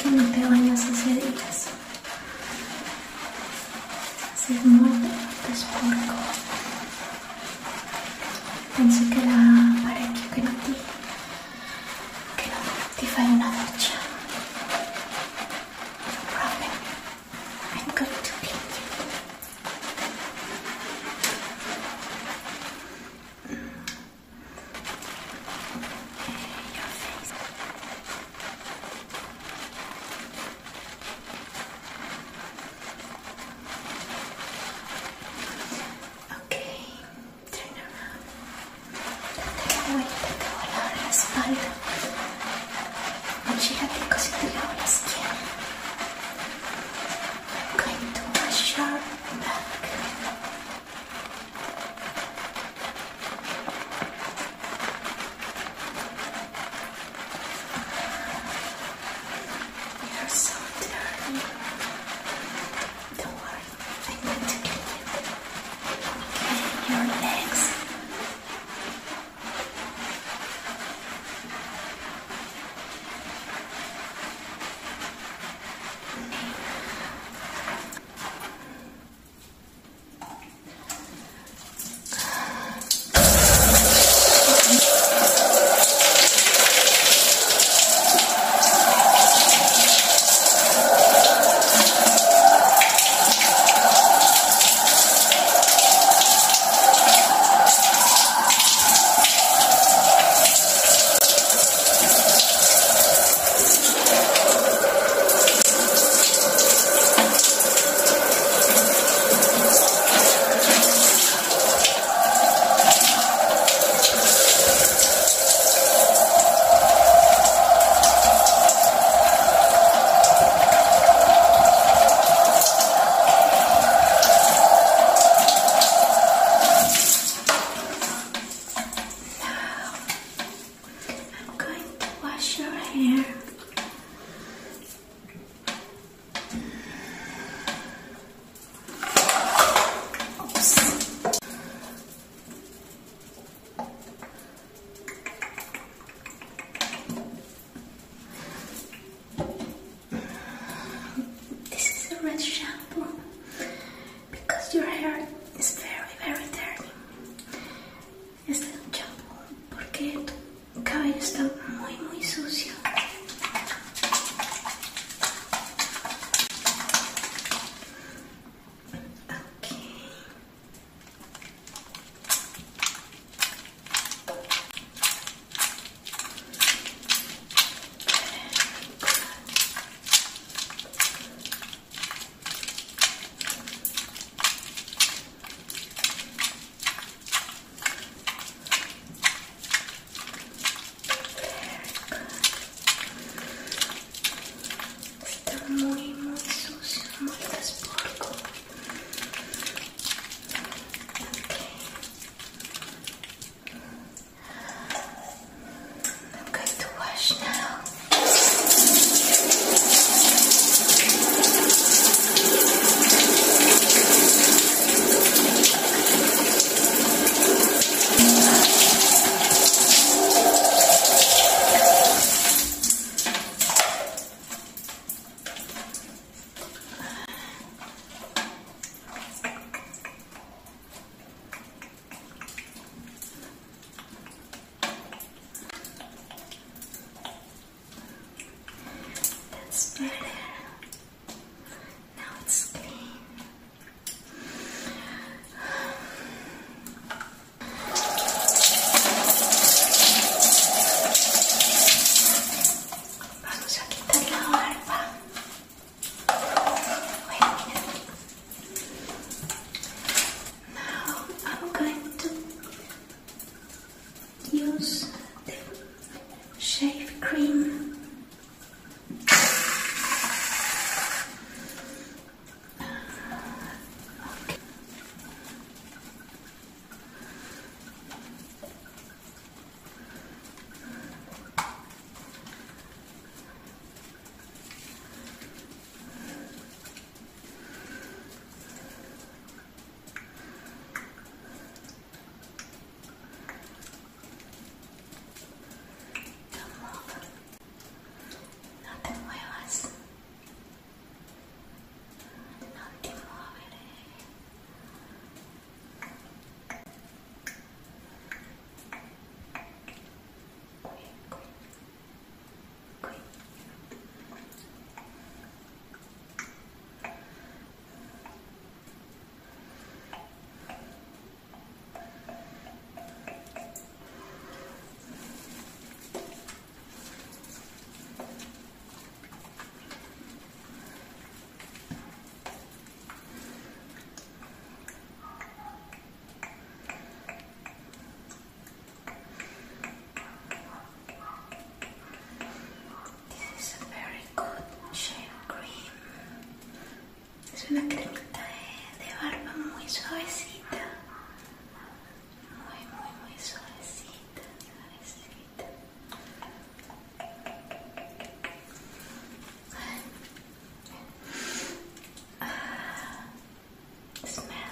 que no te bañas hace días. Haces moltes porco. Penso che era parecchio che non ti fai una doccia. No problem. I'm going to clean you. Your face. Okay, turn around. Date la vuelta, te voy a lavar la espalda. Gírate così ti lavo la schiena. I'm going to wash your back. You're so dirty. Don't worry, I'm going to clean you. Okay, your legs. Your hair. Oops. This is a red shampoo because your hair is very dirty. Este es un shampoo porque tu cabello está muy sucio. Muy sucio, molto sporco. Okay. I'm going to wash now. That's better. Now it's clean. Vamos a quitar la barba. Wait a minute. Now I'm going to use the shave cream. Es una cremita de barba muy suavecita. Muy, muy, muy suavecita, suavecita. Smell.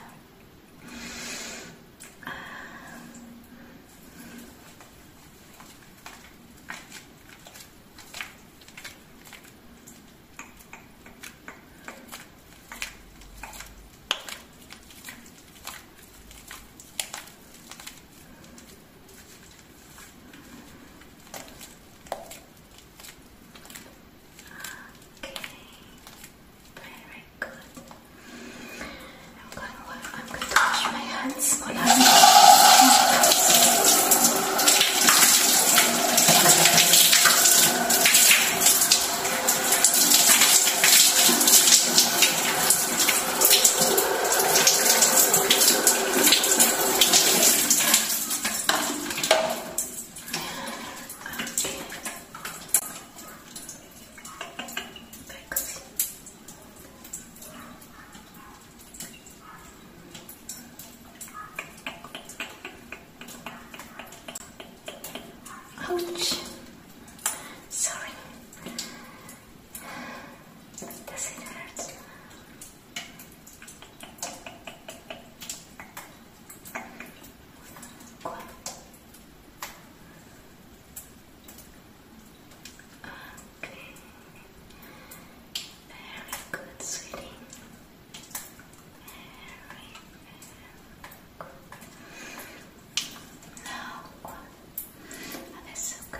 I'm going to wash my hands while ouch. Sorry. Does it hurt? What? Okay. Very good, sweetie. Very good. Now what? Adesso qui.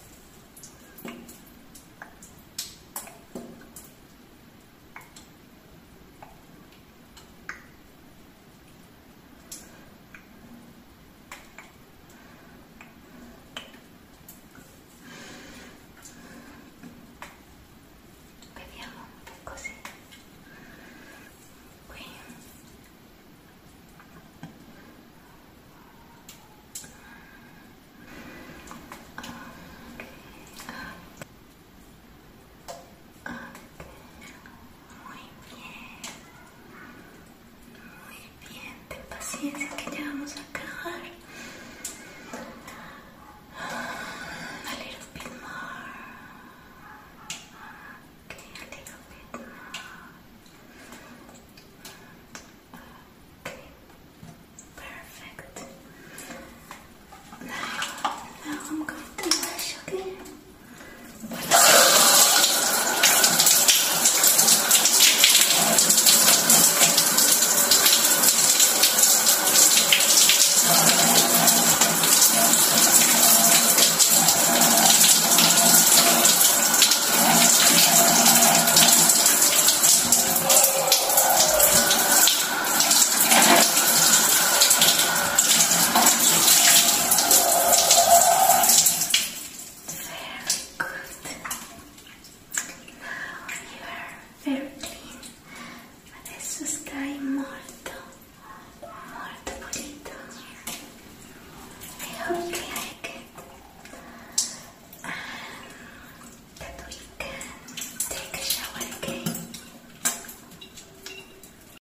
Vediamo così. Qui. Muy bien. Muy bien. Ten paciencia que ya vamos a acabar. A little bit more. Okay, a little bit more. Okay, perfect. Now I'm going to wash, okay? Very good. Now you are very